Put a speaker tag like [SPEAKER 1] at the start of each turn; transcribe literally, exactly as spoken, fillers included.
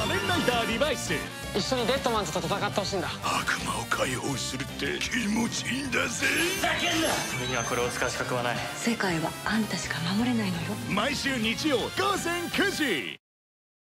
[SPEAKER 1] 仮面ライダーリバイス。
[SPEAKER 2] 一緒にデッドマンズと戦ってほしいんだ。
[SPEAKER 3] 悪魔を解放するって気持ちいいんだぜ。
[SPEAKER 4] 叫んだ。俺にはこれを使う資格はない。
[SPEAKER 5] 世界はあんたしか守れないのよ。
[SPEAKER 1] 毎週日曜午前くじ。